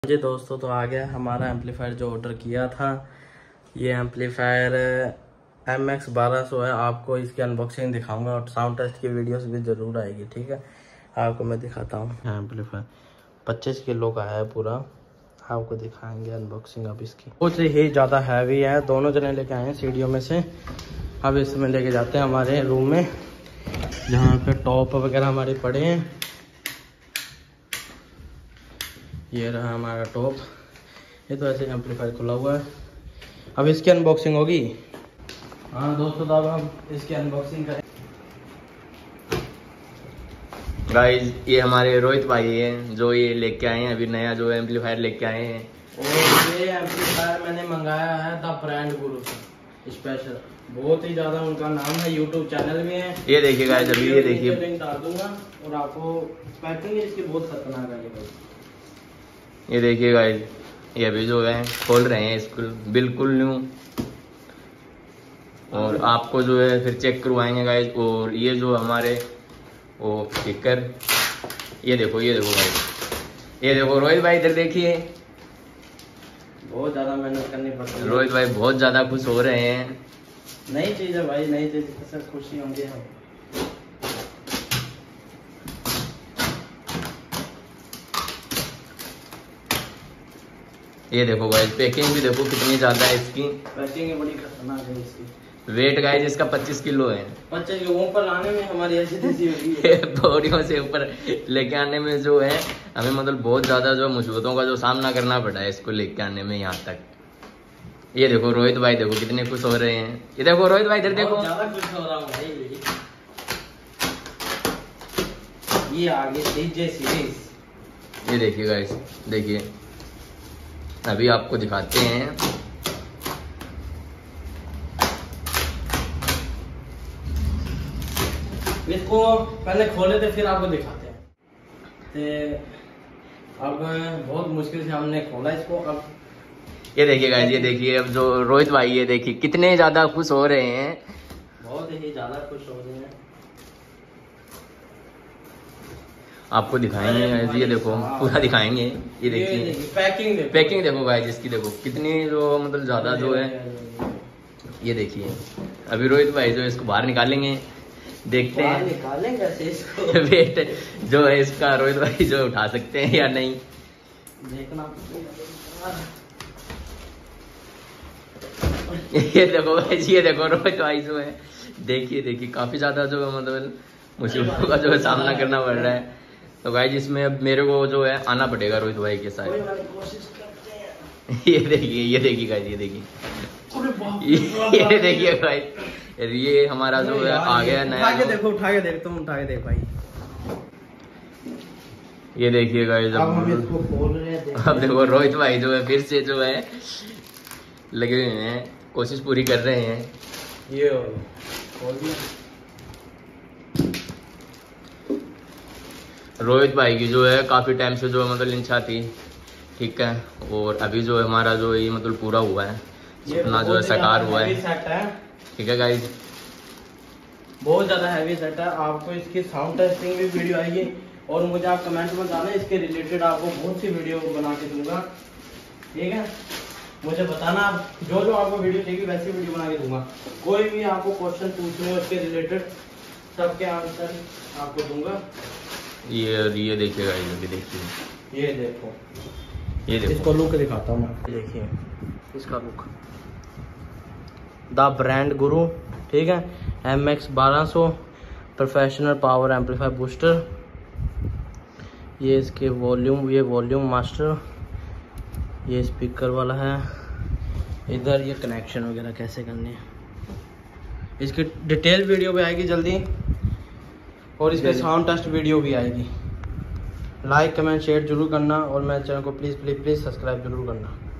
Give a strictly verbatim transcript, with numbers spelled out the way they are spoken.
जी दोस्तों, तो आ गया हमारा एम्पलीफायर जो ऑर्डर किया था। ये एम्पलीफायर एम एक्स बारह सौ है। आपको इसकी अनबॉक्सिंग दिखाऊंगा और साउंड टेस्ट की वीडियोस भी ज़रूर आएगी। ठीक है, आपको मैं दिखाता हूँ। एम्पलीफायर पच्चीस किलो का है पूरा, आपको दिखाएंगे अनबॉक्सिंग अब इसकी। कुछ ही ज़्यादा हैवी है, दोनों जने लेके आए हैं सीढ़ियों में से। अब इसमें लेके जाते हैं हमारे रूम में, जहाँ पे टॉप वगैरह हमारे पड़े हैं। ये रहा हमारा टॉप। ये तो ऐसे एम्पलीफायर खुला हुआ है। अब इसकी अनबॉक्सिंग होगी। हाँ दोस्तों, तो अब हम इसकी अनबॉक्सिंग करें। गाइस, ये हमारे रोहित भाई हैं जो ये लेके आए हैं, अभी नया जो एम्पलीफायर लेके आए हैं। और ये एम्पलीफायर मैंने मंगाया है द ब्रांड गुरु से स्पेशल। बहुत ही ज़्यादा उनका नाम है, यूट्यूब चैनल भी है। ये देखिए गाइस, अभी ये देखिए लिंक डाल दूंगा। और आपको पैकिंग इसकी बहुत खतरनाक है। ये देखिए गाइस, ये अभी जो है खोल रहे हैं इसको, बिल्कुल न्यू। और आपको जो है फिर चेक करवाएंगे गाइस। और ये जो हमारे वो स्पीकर, ये देखो ये देखो गाइस, ये देखो रोहित भाई इधर देखिए। बहुत ज़्यादा मेहनत करनी पड़ती है। रोहित भाई बहुत ज़्यादा खुश हो रहे हैं। नई चीज़ है भाई, नई चीज़ से खुशी होंगे हम। ये देखो गाइस, पैकिंग भी देखो कितनी ज्यादा है इसकी। पैकिंग बड़ी खतरनाक है इसकी। वेट गाइस इसका पच्चीस किलो है। पच्चीस किलो ऊपर लाने में हमारी ऐसी तैसी होगी है। पौड़ियों से ऊपर लेके आने में जो है हमें मतलब बहुत ज्यादा जो मुसीबतों का जो सामना करना पड़ा है इसको लेके आने में यहाँ तक। ये देखो रोहित भाई देखो कितने खुश हो रहे हैं। ये देखो रोहित भाई इधर देखो। ज्यादा खुश हो रहा हूँ भाई। ये आगे डीजे सीरीज। ये देखिए गाइस, देखिए अभी आपको दिखाते हैं। इसको पहले खोले थे फिर आपको दिखाते हैं। ते अब बहुत मुश्किल से हमने खोला इसको। अब ये देखिए गाइस, ये देखिए अब जो रोहित भाई, ये देखिए कितने ज्यादा खुश हो रहे हैं। बहुत ही ज्यादा खुश हो रहे हैं। आपको दिखाएंगे गाइस, ये देखो पूरा दिखाएंगे। ये देखिए पैकिंग देखो, पैकिंग देखो गाइस इसकी, देखो कितनी जो मतलब ज्यादा जो है। ये देखिए अभी रोहित भाई जो इसको बाहर निकालेंगे, देखते हैं निकालेंगे कैसे इसको। वेट जो है इसका रोहित भाई जो उठा सकते हैं या नहीं, देखना। ये देखो गाइस, ये देखो रोहित भाई जो है, देखिए देखिए काफी ज्यादा जो है मतलब मुसीबतों का जो है सामना करना पड़ रहा है। तो गाइस इसमें अब मेरे को जो है आना पड़ेगा रोहित भाई के साथ। ये देखिए ये देखिए गाइस, ये देखिए ये देखिए गाइस, ये हमारा जो है आ गया नया। उठा के देखो, उठा के देख, तुम उठा के देख भाई। ये देखिए गाइस, अब हम इसको खोल रहे हैं। अब देखो रोहित भाई जो है फिर से जो है लगे हुए हैं, कोशिश पूरी कर रहे हैं। ये खोल दिया। रोहित भाई की जो है काफी टाइम से जो है मतलब इच्छा थी, ठीक है। और अभी जो है हमारा जो ये मतलब पूरा हुआ है, सपना जो है साकार हुआ है। ठीक है गाइस, बहुत ज्यादा हैवी सेट है। आपको इसकी साउंड टेस्टिंग भी वीडियो आएगी। और मुझे आप कमेंट में बताना, इसके रिलेटेड आपको बहुत सी वीडियो बना के दूंगा। ठीक है, मुझे बताना, आप जो जो आपको वीडियो चाहिए वैसी वीडियो बना के दूंगा। कोई भी आपको क्वेश्चन पूछने हो उसके रिलेटेड, सबके आंसर आपको दूंगा। ये ये देखिए गाइस, अभी देखिए, ये देखो, ये देखो इसको लुक दिखाता हूँ मैं। देखिए इसका लुक, द ब्रांड गुरु। ठीक है, एम एक्स बारह सौ प्रोफेशनल पावर एम्पलीफायर बूस्टर। ये इसके वॉल्यूम, ये वॉल्यूम मास्टर, ये स्पीकर वाला है। इधर ये कनेक्शन वगैरह कैसे करने हैं, इसकी डिटेल वीडियो भी आएगी जल्दी। और इसके साउंड टेस्ट वीडियो भी आएगी। लाइक कमेंट शेयर जरूर करना। और मेरे चैनल को प्लीज़ प्लीज़ प्लीज़ सब्सक्राइब जरूर करना।